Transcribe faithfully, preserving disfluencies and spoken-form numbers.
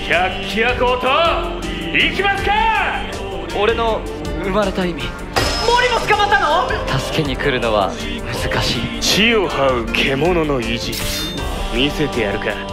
百鬼夜行と行きますか。 俺の生まれた意味。 森も捕まったの？ 助けに来るのは難しい。 地を這う獣の意地見せてやるか。